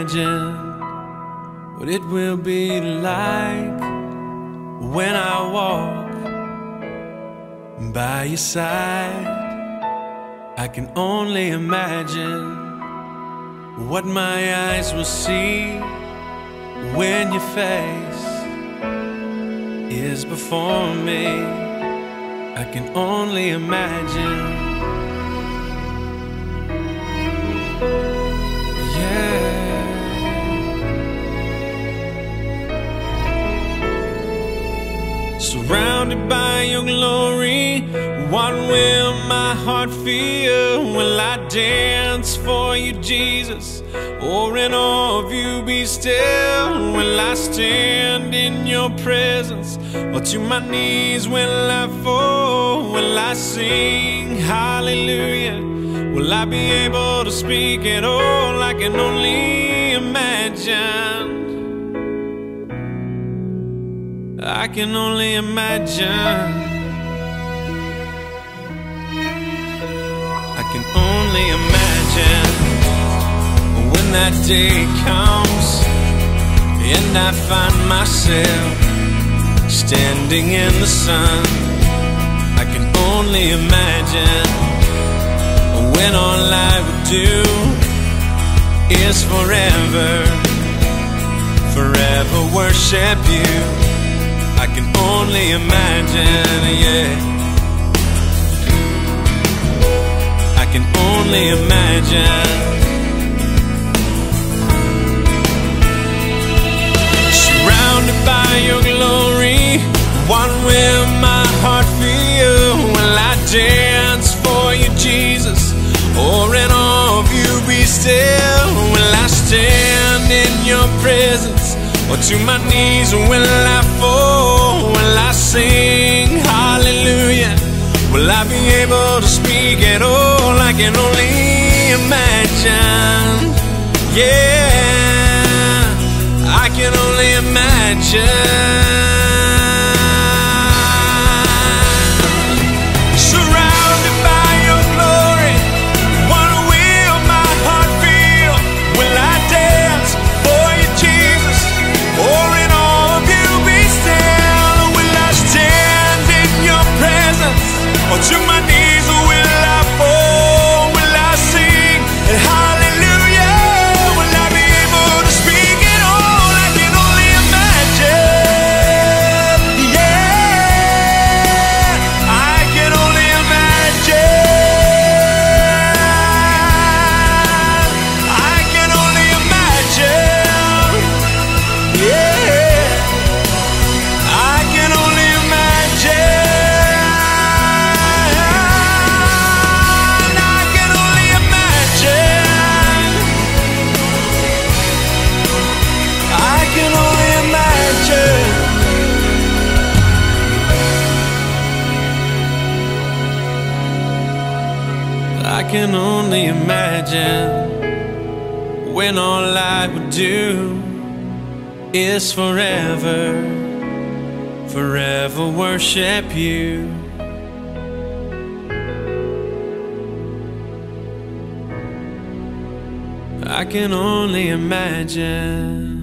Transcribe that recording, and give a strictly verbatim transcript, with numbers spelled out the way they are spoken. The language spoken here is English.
imagine what it will be like when I walk by your side. I can only imagine what my eyes will see when your face is before me. I can only imagine. Surrounded by your glory, what will my heart feel? Will I dance for you, Jesus? Or in awe of you be still? Will I stand in your presence? Or to my knees will I fall? Will I sing hallelujah? Will I be able to speak at all? I can only imagine. I can only imagine. I can only imagine when that day comes and I find myself standing in the sun. I can only imagine when all I would do is forever, forever worship you. I can only imagine, yeah. I can only imagine. Surrounded by your glory, what will my heart feel? Will I dance for you, Jesus? Or in awe of you be still? Will I stand in your presence? Or to my knees will I fall? Will I sing hallelujah? Will I be able to speak at all? I can only imagine. Yeah, I can only imagine. Surrounded by your glory, what will my heart feel? Will I dance for you, Jesus? Or in awe of you be still? Will I stand in your presence? Or to my knees will I fall? Will I sing hallelujah? Will I be able to speak at all? I can only imagine. Yeah, I can only imagine. I can only imagine. Yeah, I can only imagine. I can only imagine. I can only imagine. I can only imagine when all I would do is forever, forever worship you. I can only imagine.